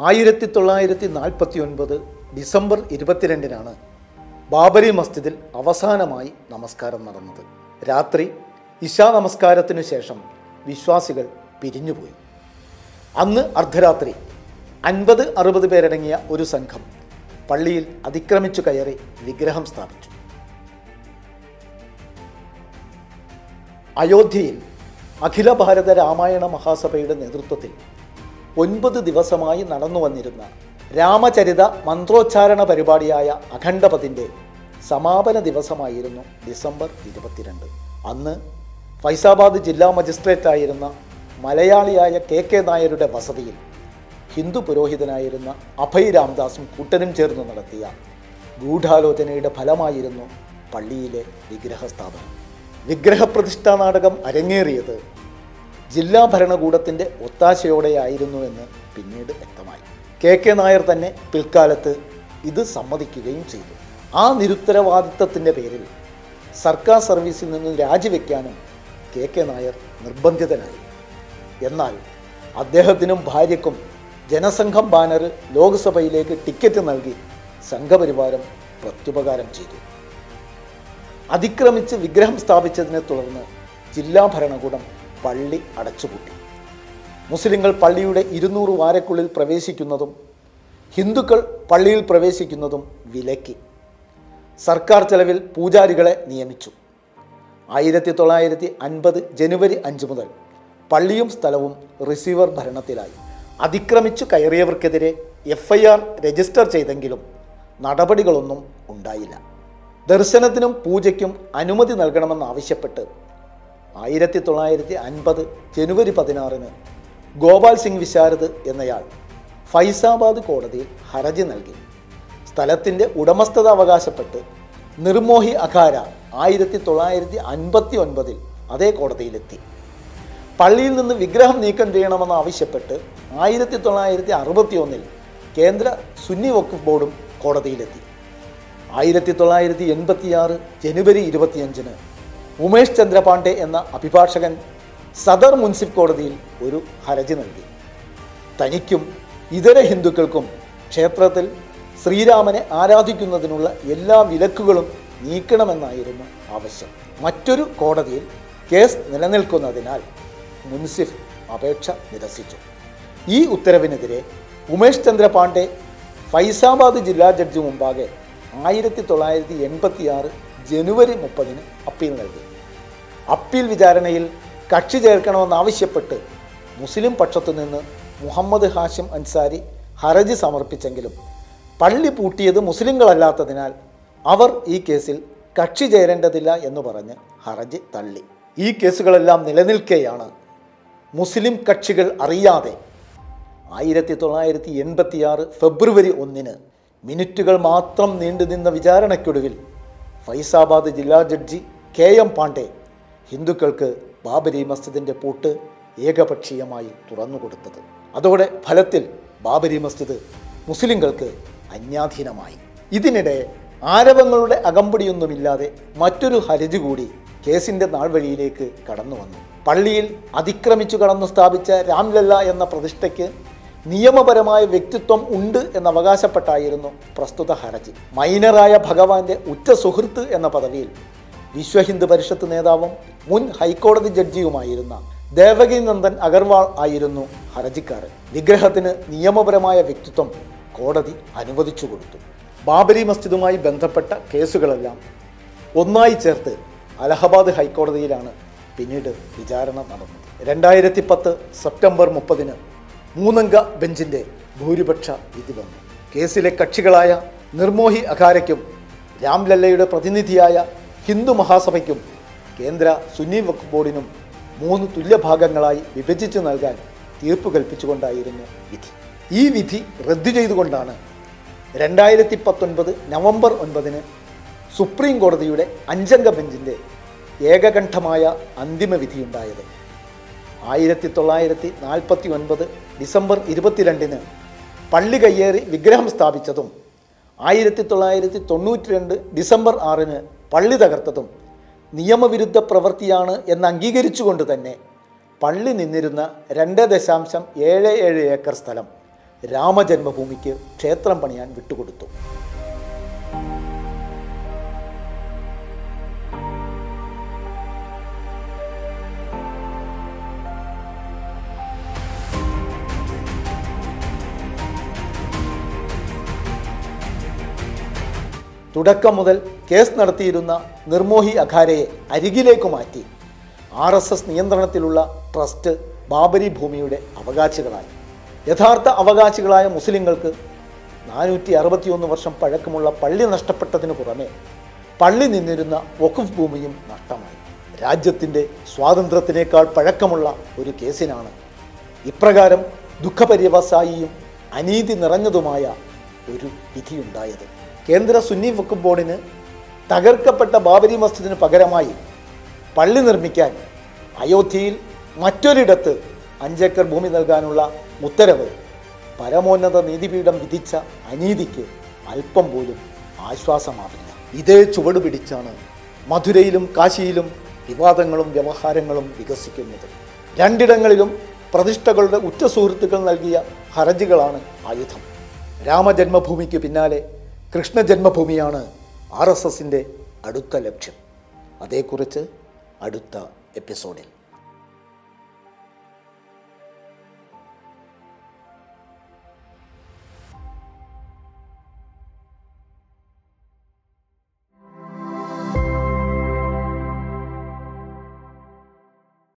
1949 December 22-നാണ് Babri മസ്ജിദിൽ അവസാനമായി നമസ്കാരം നടന്നത്. രാത്രി ഇശാ നമസ്കാരത്തിനു ശേഷം വിശ്വാസികൾ പിരിഞ്ഞുപോയി. അന്ന് അർദ്ധരാത്രി 50-60 പേരടങ്ങിയ ഒരു സംഘം പള്ളിയിൽ അതിക്രമിച്ചു കയറി വിഗ്രഹം സ്ഥാപിച്ചു. അയോധ്യയിൽ അഖില ഭാരത രാമായണ മഹാസഭയുടെ നേതൃത്വത്തിൽ 9 ദിവസമായി നടന്നു വന്നിരുന്ന രാമചരിത മന്ത്രോച്ചാരണ പരിപാടിയായ അഖണ്ഡപഥിൻ്റെ സമാപന ദിവസമായിരുന്നു ഡിസംബർ 22. അന്ന് ഫൈസാബാദ് ജില്ലാ മജിസ്ട്രേറ്റായിരുന്ന മലയാളിയായ KK നായരുടെ വസതിയിൽ ഹിന്ദു പുരോഹിതനായിരുന്ന അഭയ് രാംദാസും കൂട്ടനും ചേർന്ന് നടത്തിയ ഗൂഢാലോചനയുടെ ഫലമായിരുന്നു പള്ളിയിലെ വിഗ്രഹസ്ഥാപനം. വിഗ്രഹപ്രതിഷ്ഠാ നാടകം അരങ്ങേറിയത് ജില്ലാ ഭരണകൂടത്തിൻ്റെ ഒത്താശയോടെയായിരുന്നു എന്ന് പിന്നീട് വ്യക്തമായി. KK നായർ തന്നെ പിൽക്കാലത്ത് ഇത് സമ്മതിക്കുകയും ചെയ്തു. ആ നിരുത്തരവാദിത്വത്തിൻ്റെ പേരിൽ സർക്കാർ സർവീസിൽ നിന്ന് രാജിവെക്കാനും KK നായർ നിർബന്ധിതനായി. എന്നാൽ അദ്ദേഹത്തിനും ഭാര്യയ്ക്കും ജനസംഘം ബാനർ ലോക്സഭയിലേക്ക് ടിക്കറ്റ് നൽകി സംഘപരിവാരം പ്രത്യുപകാരം ചെയ്തു. അതിക്രമിച്ച് വിഗ്രഹം സ്ഥാപിച്ചതിനെ തുടർന്ന് ജില്ലാ ഭരണകൂടം പള്ളി അടച്ചുപൂട്ടി. മുസ്ലിങ്ങൾ പള്ളിയുടെ 200 വാരക്കുള്ളിൽ പ്രവേശിക്കുന്നതും ഹിന്ദുക്കൾ പള്ളിയിൽ പ്രവേശിക്കുന്നതും വിലക്കി. സർക്കാർ ചെലവിൽ പൂജാരികളെ നിയമിച്ചു. 1950 ജനുവരി 5 മുതൽ പള്ളിയും സ്ഥലവും റിസീവർ ഭരണത്തിലായി. അതിക്രമിച്ചു കയറിയവർക്കെതിരെ FIR രജിസ്റ്റർ ചെയ്തെങ്കിലും നടപടികളൊന്നും ഉണ്ടായില്ല. ദർശനത്തിനും പൂജയ്ക്കും അനുമതി നൽകണമെന്നാവശ്യപ്പെട്ട് 1950 ജനുവരി 16 ഗോപാൽ സിംഗ് വിശാരദ് എന്നയാൾ ഫൈസാബാദ് കോടതിയിൽ ഹർജി നൽകി. സ്ഥലത്തിൻ്റെ ഉടമസ്ഥത അവകാശപ്പെട്ട് നിർമോഹി അഖാര 1959 അതേ കോടതിയിലെത്തി. പള്ളിയിൽ നിന്ന് വിഗ്രഹം നീക്കം ചെയ്യണമെന്നാവശ്യപ്പെട്ട് 1961 കേന്ദ്ര സുന്നി വഖഫ് ബോർഡും കോടതിയിലെത്തി. 1986 ജനുവരി 25 ഉമേഷ് ചന്ദ്ര പാണ്ഡെ എന്ന അഭിഭാഷകൻ സദർ മുൻസിഫ് കോടതിയിൽ ഒരു ഹർജി നൽകി. തനിക്കും ഇതര ഹിന്ദുക്കൾക്കും ക്ഷേത്രത്തിൽ ശ്രീരാമനെ ആരാധിക്കുന്നതിനുള്ള എല്ലാ വിലക്കുകളും നീക്കണമെന്നായിരുന്നു ആവശ്യം. മറ്റൊരു കോടതിയിൽ കേസ് നിലനിൽക്കുന്നതിനാൽ മുൻസിഫ് അപേക്ഷ നിരസിച്ചു. ഈ ഉത്തരവിനെതിരെ ഉമേഷ് ചന്ദ്ര പാണ്ഡെ ഫൈസാബാദ് ജില്ലാ ജഡ്ജി മുമ്പാകെ 1986 ജനുവരി 30 അപ്പീൽ നൽകി. അപ്പീൽ വിചാരണയിൽ കക്ഷി ചേർക്കണമെന്നാവശ്യപ്പെട്ട് മുസ്ലിം പക്ഷത്തു നിന്ന് മുഹമ്മദ് ഹാഷിം അൻസാരി ഹർജി സമർപ്പിച്ചെങ്കിലും പള്ളി പൂട്ടിയത് മുസ്ലിങ്ങളല്ലാത്തതിനാൽ അവർ ഈ കേസിൽ കക്ഷി ചേരേണ്ടതില്ല എന്ന് പറഞ്ഞ് ഹർജി തള്ളി. ഈ കേസുകളെല്ലാം നിലനിൽക്കെയാണ് മുസ്ലിം കക്ഷികൾ അറിയാതെ 1986 ഫെബ്രുവരി 1 മിനിറ്റുകൾ മാത്രം നീണ്ടുനിന്ന വിചാരണയ്ക്കൊടുവിൽ ഫൈസാബാദ് ജില്ലാ ജഡ്ജി KM പാണ്ഡെ ഹിന്ദുക്കൾക്ക് ബാബരി മസ്ജിദിൻ്റെ പൂട്ട് ഏകപക്ഷീയമായി തുറന്നുകൊടുത്തത്. അതോടെ ഫലത്തിൽ ബാബരി മസ്ജിദ് മുസ്ലിങ്ങൾക്ക് അന്യാധീനമായി. ഇതിനിടെ ആരവങ്ങളുടെ അകമ്പടിയൊന്നുമില്ലാതെ മറ്റൊരു ഹർജി കൂടി കേസിൻ്റെ നാൾവഴിയിലേക്ക് കടന്നു വന്നു. പള്ളിയിൽ അതിക്രമിച്ചു കടന്നു സ്ഥാപിച്ച രാംലല്ല എന്ന പ്രതിഷ്ഠയ്ക്ക് നിയമപരമായ വ്യക്തിത്വം ഉണ്ട് എന്നവകാശപ്പെട്ടായിരുന്നു പ്രസ്തുത ഹർജി. മൈനറായ ഭഗവാന്റെ ഉറ്റ സുഹൃത്ത് എന്ന പദവിയിൽ വിശ്വ ഹിന്ദു പരിഷത്ത് നേതാവും മുൻ ഹൈക്കോടതി ജഡ്ജിയുമായിരുന്ന ദേവകി നന്ദൻ അഗർവാൾ ആയിരുന്നു ഹർജിക്കാരൻ. വിഗ്രഹത്തിന് നിയമപരമായ വ്യക്തിത്വം കോടതി അനുവദിച്ചു കൊടുത്തു. ബാബരി മസ്ജിദുമായി ബന്ധപ്പെട്ട കേസുകളെല്ലാം ഒന്നായി ചേർത്ത് അലഹബാദ് ഹൈക്കോടതിയിലാണ് പിന്നീട് വിചാരണ നടന്നത്. 2010 സെപ്റ്റംബർ 30 3 ബെഞ്ചിൻ്റെ ഭൂരിപക്ഷ വിധി വന്നു. കേസിലെ കക്ഷികളായ നിർമോഹി അഖാരയ്ക്കും രാംലല്ലയുടെ പ്രതിനിധിയായ ഹിന്ദു മഹാസഭയ്ക്കും കേന്ദ്ര സുന്നി വഖഫ് ബോർഡിനും 3 തുല്യഭാഗങ്ങളായി വിഭജിച്ചു നൽകാൻ തീർപ്പ് കൽപ്പിച്ചുകൊണ്ടായിരുന്നു വിധി. ഈ വിധി റദ്ദു ചെയ്തുകൊണ്ടാണ് 2019 നവംബർ 9 സുപ്രീം കോടതിയുടെ 5 ബെഞ്ചിൻ്റെ ഏകകണ്ഠമായ അന്തിമ വിധിയുണ്ടായത്. 1949 ഡിസംബർ 22 പള്ളി കയ്യേറി വിഗ്രഹം സ്ഥാപിച്ചതും 1992 ഡിസംബർ 6 പള്ളി തകർത്തതും നിയമവിരുദ്ധ പ്രവൃത്തിയാണ് എന്ന് അംഗീകരിച്ചുകൊണ്ട് തന്നെ പള്ളി നിന്നിരുന്ന 2.77 ഏക്കർ സ്ഥലം രാമജന്മഭൂമിക്ക് ക്ഷേത്രം പണിയാൻ വിട്ടുകൊടുത്തു. തുടക്കം മുതൽ കേസ് നടത്തിയിരുന്ന നിർമോഹി അഖാരയെ അരികിലേക്ക് മാറ്റി RSS നിയന്ത്രണത്തിലുള്ള ട്രസ്റ്റ് ബാബരി ഭൂമിയുടെ അവകാശികളായി. യഥാർത്ഥ അവകാശികളായ മുസ്ലിങ്ങൾക്ക് 461 വർഷം പഴക്കമുള്ള പള്ളി നഷ്ടപ്പെട്ടതിനു പുറമെ പള്ളി നിന്നിരുന്ന വഖഫ് ഭൂമിയും നഷ്ടമായി. രാജ്യത്തിൻ്റെ സ്വാതന്ത്ര്യത്തിനേക്കാൾ പഴക്കമുള്ള ഒരു കേസിനാണ് ഇപ്രകാരം ദുഃഖപര്യവസായിയും അനീതി നിറഞ്ഞതുമായ ഒരു വിധിയുണ്ടായത്. കേന്ദ്ര സുന്നി വഖഫ് ബോർഡിന് തകർക്കപ്പെട്ട ബാബരി മസ്ജിദിന് പകരമായി പള്ളി നിർമ്മിക്കാൻ അയോധ്യയിൽ മറ്റൊരിടത്ത് 5 ഏക്കർ ഭൂമി നൽകാനുള്ള ഉത്തരവ് പരമോന്നത നീതിപീഠം വിധിച്ച അനീതിക്ക് അല്പം പോലും ആശ്വാസമാവില്ല. ഇതേ ചുവട് പിടിച്ചാണ് മധുരയിലും കാശിയിലും വിവാദങ്ങളും വ്യവഹാരങ്ങളും വികസിക്കുന്നത്. രണ്ടിടങ്ങളിലും പ്രതിഷ്ഠകളുടെ ഉറ്റ സുഹൃത്തുക്കൾ നൽകിയ ഹർജികളാണ് ആയുധം. രാമജന്മഭൂമിക്ക് പിന്നാലെ കൃഷ്ണജന്മഭൂമിയാണ് RSSൻ്റെ അടുത്ത ലക്ഷ്യം. അതേക്കുറിച്ച് അടുത്ത എപ്പിസോഡിൽ.